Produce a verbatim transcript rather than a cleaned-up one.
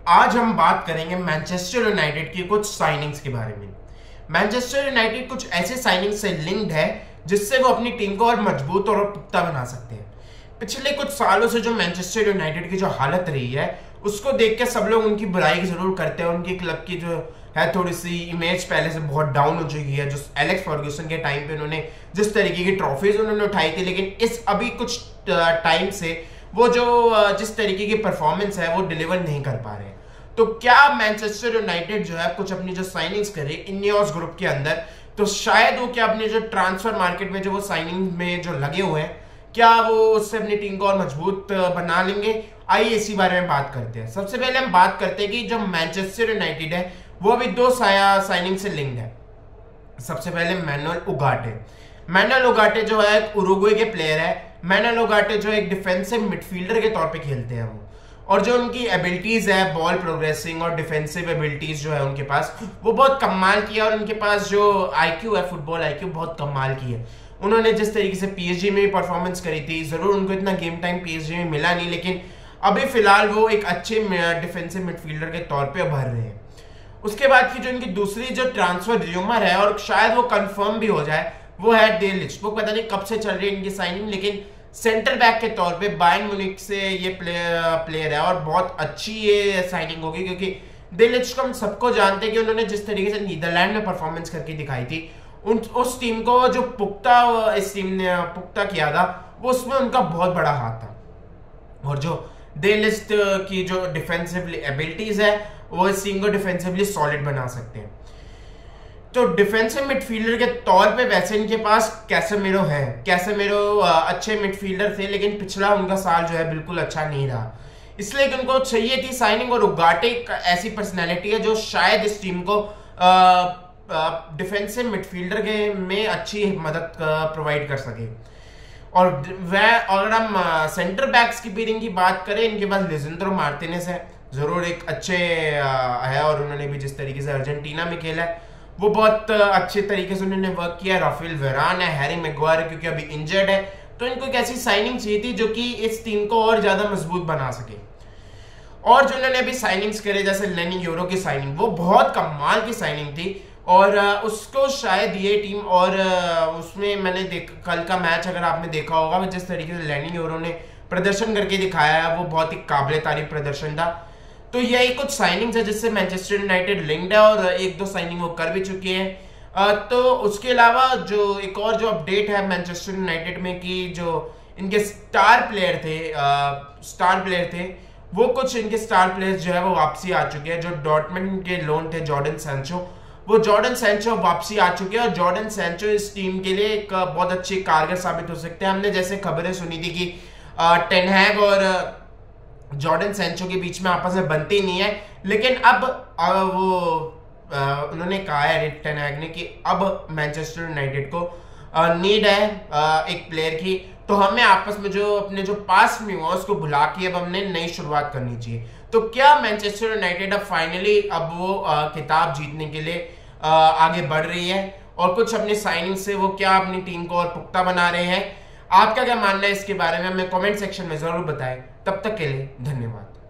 आज हम बात करेंगे मैनचेस्टर यूनाइटेड की कुछ साइनिंग्स के बारे में। मैनचेस्टर यूनाइटेड कुछ ऐसे साइनिंग से लिंक्ड है जिससे वो अपनी टीम को और मजबूत और पुख्ता बना सकते हैं। पिछले कुछ सालों से जो मैनचेस्टर यूनाइटेड की जो हालत रही है उसको देख के सब लोग उनकी बुराई जरूर करते हैं। उनकी क्लब की जो है थोड़ी सी इमेज पहले से बहुत डाउन हो चुकी है। जो एलेक्स फर्ग्यूसन के टाइम पे उन्होंने जिस तरीके की ट्रॉफीज उन्होंने उठाई थी, लेकिन इस अभी कुछ टाइम से वो जो जिस तरीके की परफॉर्मेंस है वो डिलीवर नहीं कर पा रहे हैं। तो क्या मैनचेस्टर यूनाइटेड जो है कुछ अपनी जो साइनिंग्स करे इनियोस ग्रुप के अंदर, तो शायद वो क्या अपने जो ट्रांसफर मार्केट में जो वो साइनिंग में जो लगे हुए हैं, क्या वो उससे अपनी टीम को और मजबूत बना लेंगे? आइए इसी बारे में बात करते हैं। सबसे पहले हम बात करते हैं कि जो मैनचेस्टर यूनाइटेड है वो अभी दो साइनिंग से लिंक्ड है। सबसे पहले मैनुअल उगाटे। मैनुअल उगाटे जो है एक उरुग्वे के प्लेयर है। मैनुअल उगाटे जो एक डिफेंसिव मिडफील्डर के तौर पे खेलते हैं वो, और जो उनकी एबिलिटीज है बॉल प्रोग्रेसिंग और डिफेंसिव एबिलिटीज जो है उनके पास वो बहुत कमाल की है। और उनके पास जो आईक्यू है, फुटबॉल आईक्यू, बहुत कमाल की है। उन्होंने जिस तरीके से पीएसजी में भी परफॉर्मेंस करी थी, जरूर उनको इतना गेम टाइम पीएसजी में मिला नहीं, लेकिन अभी फिलहाल वो एक अच्छे डिफेंसिव मिडफील्डर के तौर पे उभर रहे हैं। उसके बाद की जो इनकी दूसरी जो ट्रांसफर र्यूमर है और शायद वो कंफर्म भी हो जाए, वो है डे लिस्ट। वो पता नहीं कब से चल रही है इनकी साइनिंग, लेकिन सेंटर बैक के तौर पे बायर्न म्यूनिख से ये प्लेयर प्लेयर है और बहुत अच्छी ये साइनिंग होगी, क्योंकि डे लिस्ट को हम सबको जानते हैं कि उन्होंने जिस तरीके से नीदरलैंड में परफॉर्मेंस करके दिखाई थी, उन उस टीम को जो पुख्ता इस टीम ने पुख्ता किया था वो उसमें उनका बहुत बड़ा हाथ था। और जो डे लिस्ट की जो डिफेंसिवली एबिलिटीज है वो इस टीम को डिफेंसिवली सॉलिड बना सकते हैं। तो डिफेंसिव मिडफील्डर के तौर पे वैसे इनके पास कैसेमिरो है। कैसेमिरो अच्छे मिडफील्डर थे, लेकिन पिछला उनका साल जो है बिल्कुल अच्छा नहीं रहा, इसलिए उनको चाहिए थी साइनिंग। और उगाटे एक ऐसी पर्सनैलिटी है जो शायद इस टीम को डिफेंसिव मिडफील्डर के में अच्छी मदद प्रोवाइड कर सके। और वह अगर हम सेंटर बैक्स की पेयरिंग की बात करें, इनके पास लिजेंड्रो मार्टिनेज है, जरूर एक अच्छे है, और उन्होंने भी जिस तरीके से अर्जेंटीना में खेला है वो बहुत अच्छे तरीके से उन्होंने वर्क किया। राफेल वेरान है, हैरी मैग्वायर क्योंकि अभी इंजर्ड है, तो इनको एक ऐसी साइनिंग चाहिए थी जो कि इस टीम को और ज्यादा मजबूत बना सके। और जो उन्होंने अभी साइनिंग्स करे जैसे लेनी यूरो की साइनिंग, वो बहुत कमाल की साइनिंग थी, और उसको शायद ये टीम और उसमें मैंने देख कल का मैच अगर आपने देखा होगा, जिस तरीके से लेनी यूरो ने प्रदर्शन करके दिखाया है वो बहुत ही काबिल तारीफ प्रदर्शन था। तो यही कुछ साइनिंग्स है जिससे मैनचेस्टर यूनाइटेड लिंक्ड है, और एक दो साइनिंग वो कर भी चुके हैं। तो उसके अलावा जो एक और जो अपडेट है मैनचेस्टर यूनाइटेड में कि जो इनके स्टार प्लेयर थे स्टार प्लेयर थे वो कुछ इनके स्टार प्लेयर्स जो है वो वापसी आ चुके हैं। जो डॉर्टमंड के लोन थे जॉर्डन सैंचो, वो जॉर्डन सैंचो वापसी आ चुके हैं, और जॉर्डन सैंचो इस टीम के लिए एक बहुत अच्छे कारगर साबित हो सकते हैं। हमने जैसे खबरें सुनी थी कि टेन हैग और जॉर्डन सैंचो के बीच में आपस में बनती नहीं है, लेकिन अब वो आ, उन्होंने कहा है टेन हैग ने कि अब मैनचेस्टर यूनाइटेड को आ, नीड है आ, एक प्लेयर की, तो हमें आपस में जो अपने जो पास में हुआ उसको भुला के अब हमने नई शुरुआत करनी चाहिए। तो क्या मैनचेस्टर यूनाइटेड अब फाइनली अब वो आ, किताब जीतने के लिए आ, आगे बढ़ रही है, और कुछ अपनी साइनिंग से वो क्या अपनी टीम को और पुख्ता बना रहे हैं? आपका क्या मानना है इसके बारे में हमें कमेंट सेक्शन में जरूर बताएं। तब तक के लिए धन्यवाद।